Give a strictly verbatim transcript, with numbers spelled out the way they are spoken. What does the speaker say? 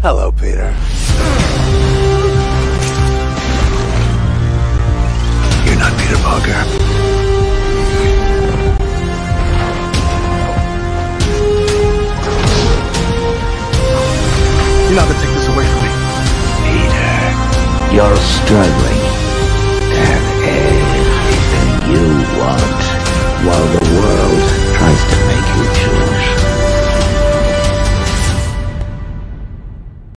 Hello, Peter. You're not Peter Parker. You're not gonna take this away from me. Peter, you're struggling.